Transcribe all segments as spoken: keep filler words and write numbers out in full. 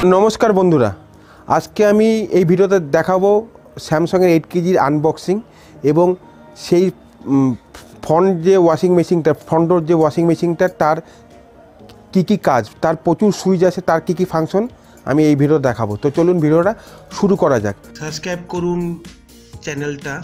নমস্কার বন্ধুরা, আজকে আমি এই ভিডিওতে দেখাবো স্যামসাংয়ের এইট কেজির আনবক্সিং এবং সেই ফ্রন্ট যে ওয়াশিং মেশিনটা ফ্রন্টর যে ওয়াশিং মেশিনটা তার কী কী কাজ, তার প্রচুর সুইচ আছে, তার কী কী ফাংশন আমি এই ভিডিও দেখাবো। তো চলুন ভিডিওটা শুরু করা যাক। সাবস্ক্রাইব করুন চ্যানেলটা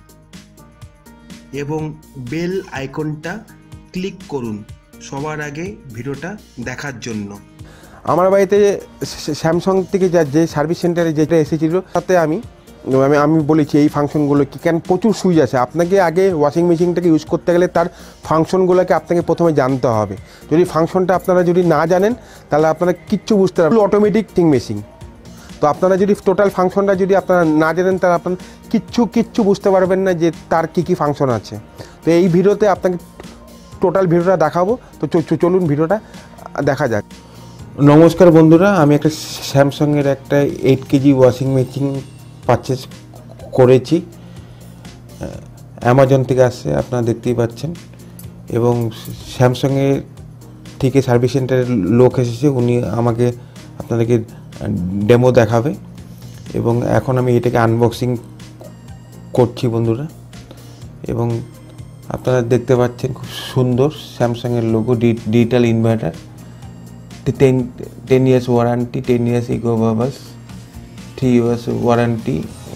এবং বেল আইকনটা ক্লিক করুন সবার আগে ভিডিওটা দেখার জন্য। আমার বাড়িতে স্যামসাং থেকে যা যে সার্ভিস সেন্টারে যেটা এসেছিলো তাতে আমি আমি আমি বলেছি এই ফাংশনগুলো কী, কেন প্রচুর সুইচ আছে। আপনাকে আগে ওয়াশিং মেশিনটাকে ইউজ করতে গেলে তার ফাংশনগুলোকে আপনাকে প্রথমে জানতে হবে। যদি ফাংশনটা আপনারা যদি না জানেন তাহলে আপনারা কিচ্ছু বুঝতে পারবেন। অটোমেটিক ওয়াশিং মেশিন, তো আপনারা যদি টোটাল ফাংশনটা যদি আপনারা না জানেন তাহলে আপনারা কিচ্ছু কিচ্ছু বুঝতে পারবেন না যে তার কী কী ফাংশন আছে। তো এই ভিডিওতে আপনাকে টোটাল ভিডিওটা দেখাবো। তো চলুন ভিডিওটা দেখা যাক। নমস্কার বন্ধুরা, আমি একটা স্যামসাংয়ের একটা eight KG washing machine purchase করেছি, অ্যামাজন থেকে আসছে, আপনারা দেখতেই পাচ্ছেন। এবং স্যামসাংয়ের থেকে সার্ভিস সেন্টারের লোক এসেছে, উনি আমাকে আপনাদেরকে ডেমো দেখাবে এবং এখন আমি এটাকে আনবক্সিং করছি বন্ধুরা। এবং আপনারা দেখতে পাচ্ছেন খুব সুন্দর স্যামসাংয়ের logo, digital inverter, ten ten years warranty, ten years eco bubbles, three years warranty.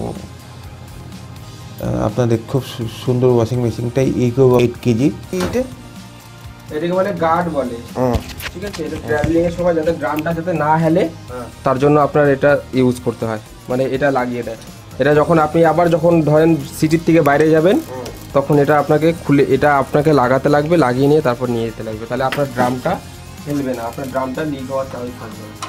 আপনাদের খুব সুন্দর ওয়াশিং মেশিনটা ইকো এইট কেজি। এটাকে বলে গার্ড বলে, ঠিক আছে। এটা ট্রাভেলিং এর সময় যাতে ড্রামটা যাতে না হেলে তার জন্য আপনার এটা ইউজ করতে হয়, মানে এটা লাগিয়ে দেয়। এটা যখন আপনি আবার যখন ধরেন সিটির থেকে বাইরে যাবেন তখন এটা আপনাকে খুলে এটা আপনাকে লাগাতে লাগবে, লাগিয়ে নিয়ে তারপর নিয়ে যেতে লাগবে, তাহলে আপনার ড্রামটা হেলবে না, আপনার ড্রামটা লিক হওয়ার চান্স থাকবে না।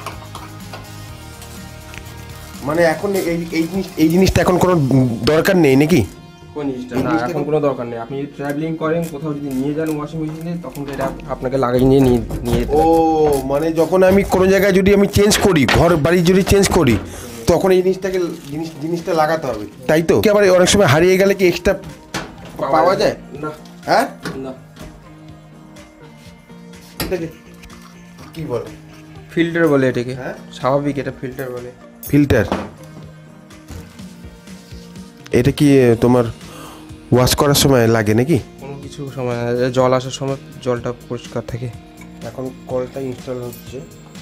মানে এখন এই এই জিনিস এই জিনিসটা এখন কোনো দরকার নেই নাকি? কোন জিনিসটা না, এখন কোনো দরকার নেই। আপনি ট্রাভেলিং করেন, কোথাও যদি নিয়ে যান ওয়াশিং মেশিনে, তখন এটা আপনাকে লাগিয়ে নিয়ে নিয়ে ও মানে যখন আমি কোনো জায়গায় যদি আমি চেঞ্জ করি, ঘর বাড়ি যদি চেঞ্জ করি, তখন এই জিনিসটাকে জিনিস জিনিসটা লাগাতে হবে, তাই তো? কি আবার অনেক সময় হারিয়ে গেলে কি এক্সট্রা পাওয়া যায় না? হ্যাঁ না, এটাকে কি বলে? ফিল্টার বলে এটাকে। হ্যাঁ, স্বাভাবিক, এটা ফিল্টার বলে। ফিল্টার। এটা কি তোমার ওয়াশ করার সময় লাগে নাকি? কোনো কিছু সময় জল আসার সময় জলটা পরিষ্কার থাকে। এখন কলটা ইনস্টল হচ্ছে।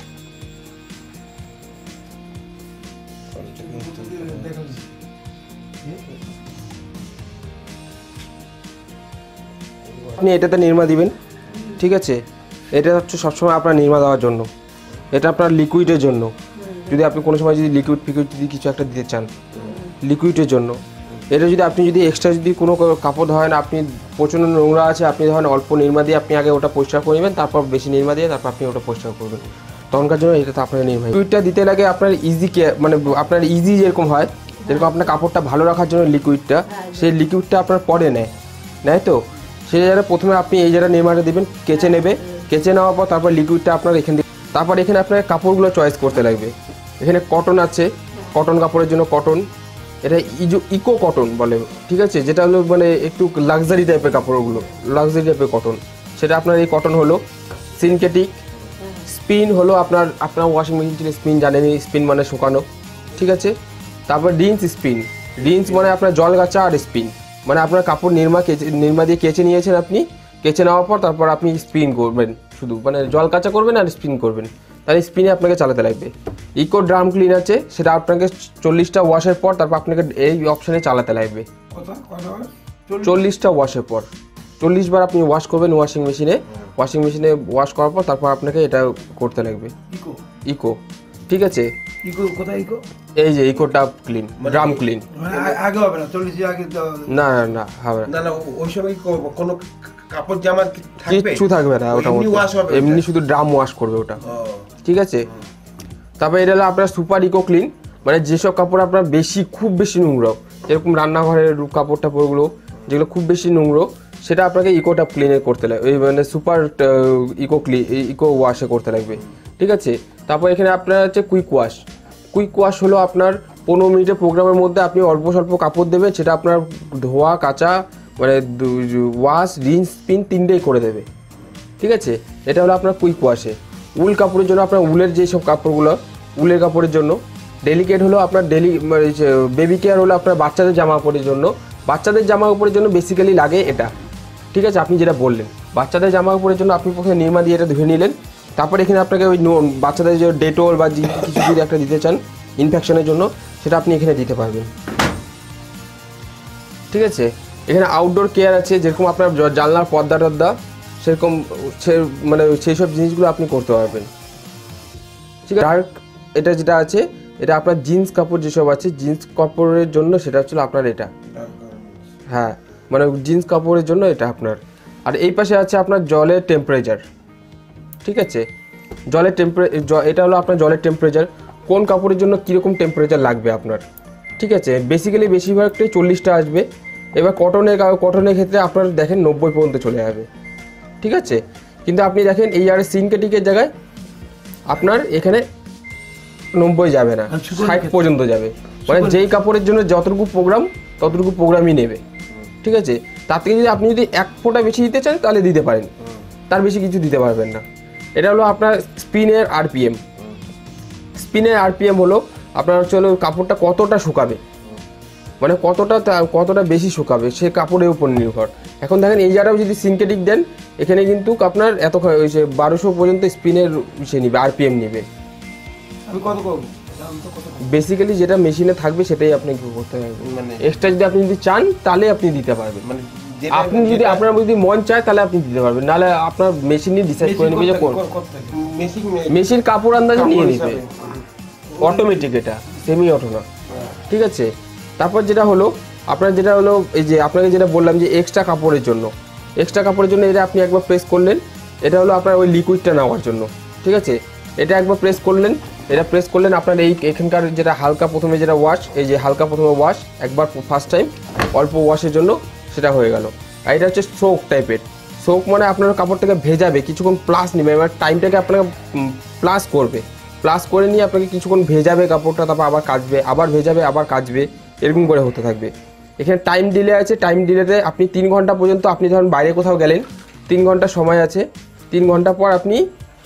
আপনি এটাতে নির্মা দিবেন, ঠিক আছে। এটা হচ্ছে সবসময় আপনার নির্মা দেওয়ার জন্য, এটা আপনার লিকুইডের জন্য। যদি আপনি কোনো সময় যদি লিকুইড ফিকুইড যদি কিছু একটা দিতে চান, লিকুইডের জন্য। এটা যদি আপনি যদি এক্সট্রা যদি কোনো কাপড় ধরেন, আপনি প্রচণ্ড নোংরা আছে, আপনি ধরেন অল্প নির্মা দিয়ে আপনি আগে ওটা পরিষ্কার করে নেবেন, তারপর বেশি নির্মা দিয়ে তারপর আপনি ওটা পরিষ্কার করবেন, তখনকার জন্য এটা তো আপনার নির্মা। লিকুইডটা দিতে লাগে আপনার ইজি কেয়ার, মানে আপনার ইজি যেরকম হয়, যেরকম আপনার কাপড়টা ভালো রাখার জন্য লিকুইডটা, সেই লিকুইডটা আপনার পরে নেয় নেয় তো সেই জায়গায় প্রথমে আপনি এই জায়গায় নির্মাটা দেবেন, কেচে নেবে, কেচে নেওয়ার পর তারপর লিকুইডটা আপনার এখানে, তারপর এখানে আপনার কাপড়গুলো চয়েস করতে লাগবে। এখানে কটন আছে, কটন কাপড়ের জন্য কটন, এটা ইজো ইকো কটন বলে, ঠিক আছে, যেটা হলো মানে একটু লাক্সারি টাইপের কাপড়গুলো, লাক্সারি টাইপের কটন, সেটা আপনার এই কটন হলো। সিনথেটিক স্পিন হলো আপনার আপনার ওয়াশিং মেশিন ছিল স্পিন, জানেনি, স্পিন মানে শুকানো, ঠিক আছে। তারপর রিন্স স্পিন, রিন্স মানে আপনার জল গাছা, আর স্পিন মানে আপনার কাপড় নির্মা কেচে নির্মা দিয়ে কেচে নিয়েছেন আপনি, কেচে নেওয়ার পর তারপর আপনি স্পিন করবেন, শুধু মানে জল কাচা করবেন আর স্পিন করবেন, তাহলে স্পিনে আপনাকে চালাতে লাগবে। ইকো ড্রাম ক্লিন আছে, সেটা আপনাকে চল্লিশটা ওয়াশের পর তারপর আপনাকে এই অপশানে চালাতে লাগবে। চল্লিশটা ওয়াশের পর চল্লিশ বার আপনি ওয়াশ করবেন ওয়াশিং মেশিনে, ওয়াশিং মেশিনে ওয়াশ করার পর তারপর আপনাকে এটা করতে লাগবে ইকো ইকো ঠিক আছে। ইকো কোথায় ইকো? এই যে ইকো ডাব ক্লিন, ড্রাম ক্লিন। আগে হবে না, চল্লিশ আগে না না না হবে না না, ওই সময় কোনো কাপড় জামা থাকবে কিচ্ছু থাকবে না, ওটা এমনি শুধু ড্রাম ওয়াশ করবে ওটা, ঠিক আছে। তারপর এটা হলো আপনার সুপার ইকো ক্লিন, মানে যেসব কাপড় আপনার বেশি খুব বেশি নোংরা, যেরকম রান্নাঘরের কাপড় টাপড়গুলো যেগুলো খুব বেশি নোংরা, সেটা আপনাকে ইকোটা ক্লিনে করতে লাগবে, ওই মানে সুপার ইকো ক্লিন ইকো ওয়াশে করতে লাগবে, ঠিক আছে। তারপর এখানে আপনার হচ্ছে কুইক ওয়াশ। কুইক ওয়াশ হলো আপনার পনেরো মিনিটের প্রোগ্রামের মধ্যে আপনি অল্প স্বল্প কাপড় দেবেন, সেটা আপনার ধোয়া কাচা মানে ওয়াশ রিন্স স্পিন তিনটেই করে দেবে, ঠিক আছে। এটা হলো আপনার কুইক ওয়াশে। উল কাপড়ের জন্য আপনার উলের যেসব কাপড়গুলো উলের কাপড়ের জন্য, ডেলিকেট হলো আপনার ডেলি বেবি কেয়ার হলো আপনার বাচ্চাদের জামা কাপড়ের জন্য। বাচ্চাদের জামা কাপড়ের জন্য বেসিক্যালি লাগে এটা, ঠিক আছে। আপনি যেটা বললেন বাচ্চাদের জামা কাপড়ের জন্য আপনি প্রথমে নির্মা দিয়ে এটা ধুয়ে নিলেন, তারপর এখানে আপনাকে ওই বাচ্চাদের যে ডেটল বা কিছু যদি একটা দিতে চান ইনফেকশনের জন্য, সেটা আপনি এখানে দিতে পারবেন, ঠিক আছে। এখানে আউটডোর কেয়ার আছে, যেরকম আপনার জানলার পর্দা টর্দা সেরকম সে মানে সেই সব জিনিসগুলো আপনি করতে পারবেন, ঠিক আছে। ডার্ক এটা যেটা আছে এটা আপনার জিন্স কাপড় যেসব আছে জিন্স কাপড়ের জন্য সেটা হচ্ছিল আপনার এটা, হ্যাঁ মানে জিন্স কাপড়ের জন্য এটা আপনার। আর এই পাশে আছে আপনার জলের টেম্পারেচার, ঠিক আছে। জলের টেম্পারে এটা হলো আপনার জলের টেম্পারেচার, কোন কাপড়ের জন্য কীরকম টেম্পারেচার লাগবে আপনার, ঠিক আছে। বেসিক্যালি বেশিরভাগটাই চল্লিশটা আসবে। এবার কটনের কটনের ক্ষেত্রে আপনার দেখেন নব্বই পর্যন্ত চলে যাবে, ঠিক আছে। কিন্তু আপনি দেখেন এই আর সিনথেটিকের জায়গায় আপনার এখানে নব্বই যাবে না, ষাট পর্যন্ত যাবে। মানে যেই কাপড়ের জন্য যতটুকু প্রোগ্রাম ততটুকু প্রোগ্রামই নেবে, ঠিক আছে। তার থেকে যদি আপনি যদি এক ফোঁটা বেশি দিতে চান তাহলে দিতে পারেন, তার বেশি কিছু দিতে পারবেন না। এটা হলো আপনার স্পিনের আরপিএম। স্পিনের আরপিএম হলো আপনার হচ্ছে হলো কাপড়টা কতটা শুকাবে, মানে কতটা কতটা বেশি শুকাবে সে কাপড়ের উপর নির্ভর। এখন দেখেন এই জায়গাটাও যদি সিনথেটিক দেন এখানে কিন্তু আপনার এত বারোশো পর্যন্ত স্পিনের সে নিবে আরপিএম নিবে। আমি কত করবো বেসিক্যালি যেটা মেশিনে থাকবে সেটাই আপনি করতে পারবেন, মানে এক্সট্রা যদি আপনি যদি চান তাহলে আপনি দিতে পারবেন, মানে আপনি যদি আপনার যদি মন চায় তাহলে আপনি দিতে পারবেন, নাহলে আপনার মেশিন নিয়ে ডিসাইড করে নেবে যে কোন মেশিন কাপড় আন্দাজে নিয়ে নিবে, অটোমেটিক এটা সেমি অটো না, ঠিক আছে। তারপর যেটা হলো আপনার যেটা হলো এই যে আপনাকে যেটা বললাম যে এক্সট্রা কাপড়ের জন্য, এক্সট্রা কাপড়ের জন্য এটা আপনি একবার প্রেস করলেন, এটা হলো আপনার ওই লিকুইডটা নেওয়ার জন্য, ঠিক আছে। এটা একবার প্রেস করলেন, এটা প্রেস করলেন আপনার এই এখানকার যেটা হালকা প্রথমে যেটা ওয়াশ, এই যে হালকা প্রথমে ওয়াশ একবার ফার্স্ট টাইম অল্প ওয়াশের জন্য সেটা হয়ে গেল। আর এটা হচ্ছে সোক টাইপের। সোক মানে আপনার কাপড়টাকে ভেজাবে কিছুক্ষণ, প্লাস নেবে এবার টাইমটাকে আপনাকে প্লাস করবে, প্লাস করে নিয়ে আপনাকে কিছুক্ষণ ভেজাবে কাপড়টা, তারপর আবার কাচবে, আবার ভেজাবে আবার কাচবে, এরকম করে হতে থাকবে। এখানে টাইম ডিলে আছে, টাইম ডিলেতে আপনি তিন ঘন্টা পর্যন্ত আপনি যখন বাইরে কোথাও গেলেন তিন ঘন্টা সময় আছে, তিন ঘন্টা পর আপনি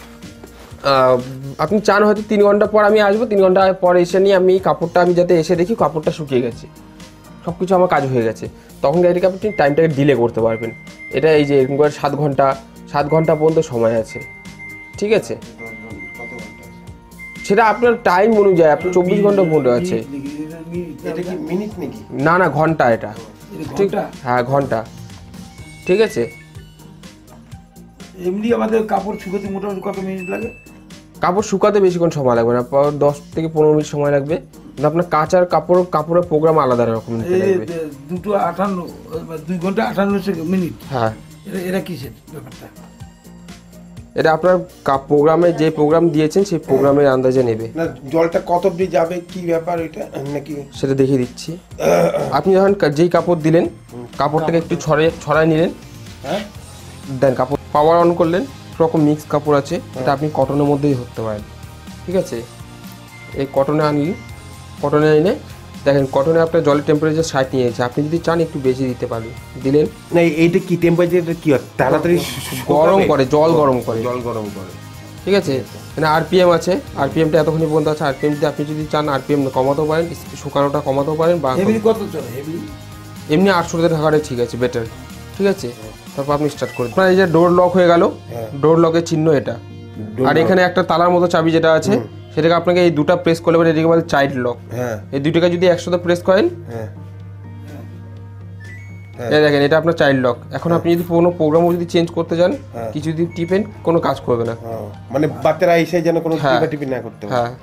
আপনি চান হয়তো তিন ঘন্টা পর আমি আসবো, তিন ঘন্টা পর এসে নিয়ে আমি কাপড়টা আমি যাতে এসে দেখি কাপড়টা শুকিয়ে গেছে, সব কিছু আমার কাজ হয়ে গেছে, তখন গাড়িটাকে আপনি টাইমটাকে ডিলে করতে পারবেন। এটা এই যে এরকম করে সাত ঘন্টা সাত ঘন্টা পর্যন্ত সময় আছে, ঠিক আছে। সেটা আপনার টাইম অনুযায়ী আপনার চব্বিশ ঘন্টা পর্যন্ত আছে, না না ঘন্টা এটা, ঠিক হ্যাঁ ঘন্টা, ঠিক আছে। এমনি আমাদের কাপড় শুকাতে মোটামুটি কত মিনিট লাগে? কাপড় শুকাতে বেশিক্ষণ সময় লাগবে না, দশ থেকে পনেরো মিনিট সময় লাগবে। আপনার কাঁচার কাপড় কাপড়ের প্রোগ্রাম আলাদা রকম লাগবে। দুটো আটান্ন দুই ঘন্টা আটান্ন মিনিট, হ্যাঁ এটা এটা কিসের ব্যাপারটা? এটা আপনার প্রোগ্রামে যে প্রোগ্রাম দিয়েছেন সেই প্রোগ্রামের আন্দাজে নেবে। না জলটা কত অবধি যাবে কি ব্যাপার এটা নাকি সেটা দেখিয়ে দিচ্ছি। আপনি যখন যেই কাপড় দিলেন কাপড়টাকে একটু ছড়াই ছড়ায় নিলেন, হ্যাঁ দেন কাপড় পাওয়ার অন করলেন, রকম মিক্স কাপড় আছে, এটা আপনি কটনের মধ্যেই ধরতে পারেন, ঠিক আছে। এই কটনে আনলেন, কটনে এনে দেখেন কটনে আপনার জলের টেম্পারেচার ষাট নিয়েছে, আপনি যদি চান একটু বেশি দিতে পারবেন, দিলেন। না এইটা কি টেম্পারেচারটা কি হয় তাড়াতাড়ি গরম করে, জল গরম করে, জল গরম করে, ঠিক আছে। মানে আরপিএম আছে, আরপিএমটা এতক্ষণ পর্যন্ত আছে, আরপিএম যদি আপনি যদি চান আরপিএম কমাতেও পারেন, শুকানোটা কমাতেও পারেন, বা হেভি কত চলে? হেভি এমনি আটশোতে থাকাটাই ঠিক আছে, বেটার, ঠিক আছে। তারপর আপনি স্টার্ট করুন। আপনার এই যে ডোর লক হয়ে গেল, ডোর লকের চিহ্ন এটা, আর এখানে একটা তালার মতো চাবি যেটা আছে সেটাকে আপনাকে এই দুটো প্রেস করলে পারে, এটাকে বলে চাইল্ড লক। হ্যাঁ এই দুটোকে যদি একসাথে প্রেস করেন, হ্যাঁ এই দেখেন এটা আপনার চাইল্ড লক। এখন আপনি যদি কোনো প্রোগ্রামও যদি চেঞ্জ করতে চান, কিছু যদি টিপেন কোনো কাজ করবে না, মানে বাচ্চারা এসে যেন কোনো টিপাটিপি না করতে পারে। হ্যাঁ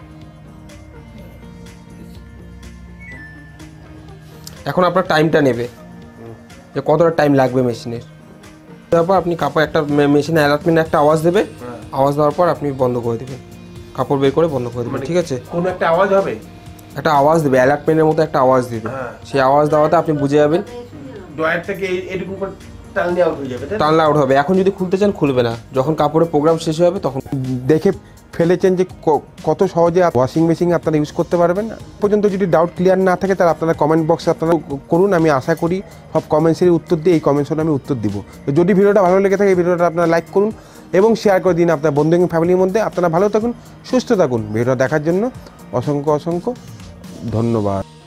এখন আপনার টাইমটা নেবে যে কতটা টাইম লাগবে মেশিনের, তারপর আপনি কাপড় একটা মেশিনে অ্যালার্টমেন্ট একটা আওয়াজ দেবে, আওয়াজ দেওয়ার পর আপনি বন্ধ করে দেবেন, কাপড় বের করে বন্ধ করে দেবেন, ঠিক আছে। কোনো একটা আওয়াজ হবে, একটা আওয়াজ দেবে, অ্যালার্টমেন্টের মতো একটা আওয়াজ দিবে, সেই আওয়াজ দেওয়াতে আপনি বুঝে যাবেন ড্রয়ারটাকে এরকম করে টানলে আউট হয়ে যাবে, টানলে আউট হবে। এখন যদি খুলতে চান খুলবে না, যখন কাপড়ের প্রোগ্রাম শেষ হবে তখন দেখে ফেলেছেন যে কত সহজে ওয়াশিং মেশিন আপনারা ইউজ করতে পারবেন। পর্যন্ত যদি ডাউট ক্লিয়ার না থাকে তাহলে আপনারা কমেন্ট বক্সে আপনারা করুন, আমি আশা করি সব কমেন্টসের উত্তর দিয়ে এই কমেন্টসের আমি উত্তর দিব। যদি ভিডিওটা ভালো লেগে থাকে এই ভিডিওটা আপনারা লাইক করুন এবং শেয়ার করে দিন আপনার বন্ধু এবং ফ্যামিলির মধ্যে। আপনারা ভালো থাকুন, সুস্থ থাকুন। ভিডিওটা দেখার জন্য অসংখ্য অসংখ্য ধন্যবাদ।